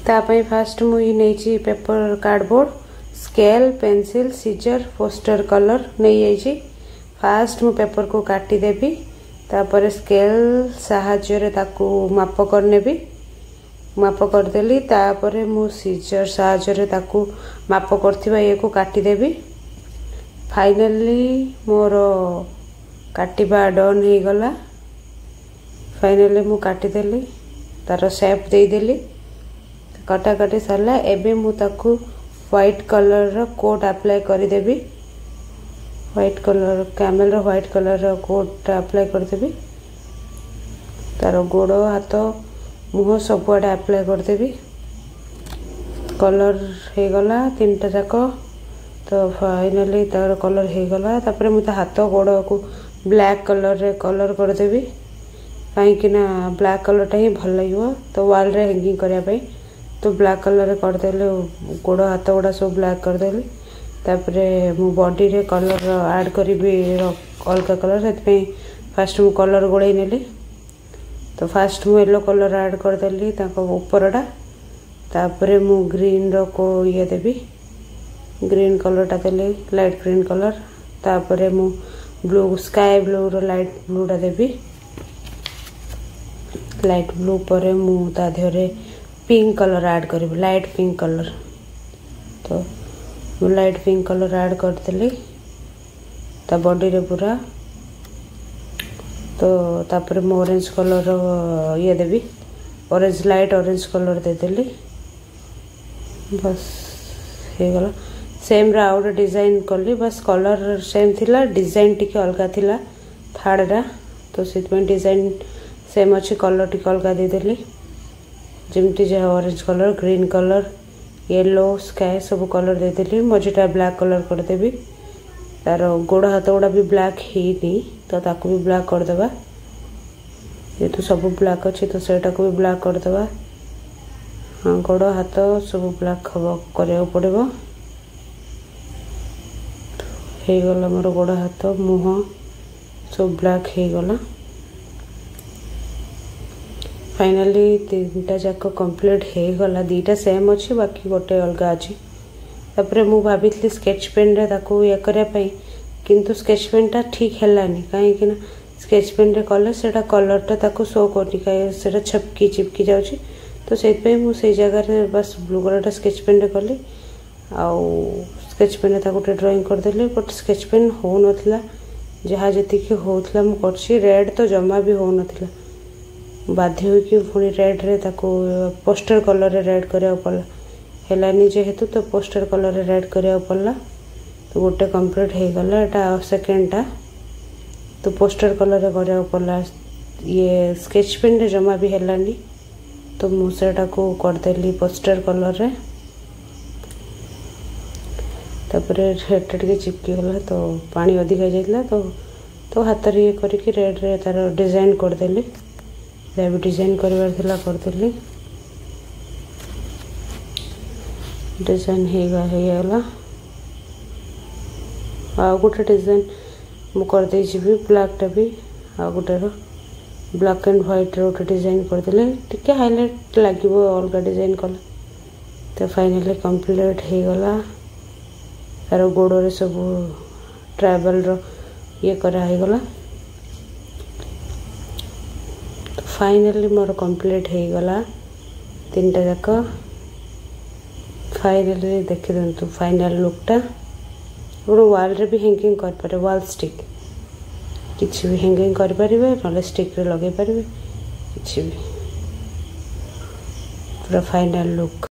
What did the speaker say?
तापाई fast मुझे नहीं paper cardboard scale pencil scissor poster colour नहीं जाइए। फास्ट मु पेपर को काटी देबी तापर स्केल साहाय्य ताकू माप करनेबी माप करदेली तापर मु सीजर साहाय्य ताकू माप करथिबा ये को काटी देबी। फाइनली मोर काटिबा डन हो गला। फाइनली मु काटी देली तार शेप दे देली कटा कटी सरला। एबे मु ताकू व्हाइट कलर रो कोट अप्लाई करी देबी। व्हाइट कलर कैमल रो व्हाइट कलर रो कोट अप्लाई कर देबी। तार गोड़ हाथ मुह सब आड़े अप्लाई कर देबी। कलर हो गला तीनटा जाक। तो फाइनली तार कलर हो गला। तापर मु हाथ गोड़ को ब्लैक कलर रे कलर कर देबी कहीं ना ब्लैक कलर टा ही भल लगे। तो वाल रे हैंगिंग करया पे तो ब्लैक कलर रे कर देले गोड़ हाथ गोड़ा सब ब्लैक कर देली। तापरे मु बॉडी रे कलर ऐड करी अलग कलर से फास्ट मु कलर गोड़े नेली। तो फास्ट मु येलो कलर ऐड कर देली ऊपरटा। तापरे मु ग्रीन रो को ये देबी ग्रीन कलर टा देली लाइट ग्रीन कलर। तापरे मु ब्लू स्काई ब्लू रो लाइट ब्लू टा देबी। लाइट ब्लू पर मु ता देहरे पिंक कलर ऐड करी लाइट पिंक कलर। तो लाइट पिंक कलर ऐड कर देली ता बॉडी रे पूरा। तो तापर मु ऑरेंज कलर ये देबी ऑरेंज लाइट ऑरेंज कलर दे देली। बस हो गला। सेम रा आउट डिजाइन कली बस कलर सेम थिला डिजाइन टिके अलगा थिला थर्ड रा। तो सेतमें डिजाइन सेम अच्छी कलर टिके अलगा दे देली जमती जहाँ orange colour green colour yellow sky सब कलर दे देली। मझीटा ब्लैक कलर कर देबी। तार गोड़ हाथ गोड़ा भी ब्लैक ही तो ताकू भी ब्लैक कर देबा। ये तो सब ब्लैक अच्छी तो सेटा को भी ब्लैक कर देबा। हाँ गोड़ हाथ सब ब्लैक करिया पड़ेबो। हो गला मोर गोड़ हाथ मुह सब ब्लैक हो गला। फाइनली तीनटा जाक कंप्लीट हो गला। दीटा सेम अच्छी बाकी गोटे अलग अच्छी। तापर मु भाभी स्केच पेन रे ताकू ये करया पई किंतु स्केच पेन टा ठीक हेलानी कहीं ना स्केच पेन रे कले सेटा कलर टा ताकू शो करनी कहीं सेटा छपकी चिपकी जाउची। तो से मुझे जगह रे बस ब्लू कलर टा स्केच पेन रे कली आउ स्केच पेन रे गोटे ड्राइंग करदेली। बट स्केच पेन हो नथिला जहाँ जी होता मु करछि। रेड तो जमा भी हो नथिला बाध्य हो कि पुणी रेड रे ताकू पोस्टर कलर रे रेड करिया पड़ला हेलानी जेहेतु तो पोस्टर कलर रे रेड करिया पड़ला। तो गोटे कंप्लीट हो गला एटा सेकेंड टा। तो पोस्टर कलर रे करिया पड़ला ये स्केच पेन रे जमा भी हेलानी। तो मु सेटा को करदेली पोस्टर कलर रे। तापरे हेडटा टिके चिपकी गला तो पानी अधिक जाइला। तो हाथ रे ये करके रेड रे तार डिजाइन करदेली जहाँ भी डिजाइन करवार थिला करदेली। डिजाइन हो गला। आ गोटे डिजाइन मु कर दे जीवी ब्लैक टा भी आ गोटे रो ब्लैक एंड व्हाइट रो गोटे डिजाइन करदेले टिके हाईलाइट लागिवो अलग डिजाइन कला। तो फाइनली कंप्लीट हो गला। तार गोड़ रे सब ट्राइबल रो ये करा हो गला। तो फाइनली मोर कंप्लीट हो गला तीनटा जाक। फाइनली देखि दंतु फाइनल लुकटा। गोटे वाल रे भी हैंगिंग कर पारे वाल स्टिक किछि भी हैंगिंग कर पारिबे नले स्टिक रे लगे पारिबे किछि भी पूरा फाइनल लुक।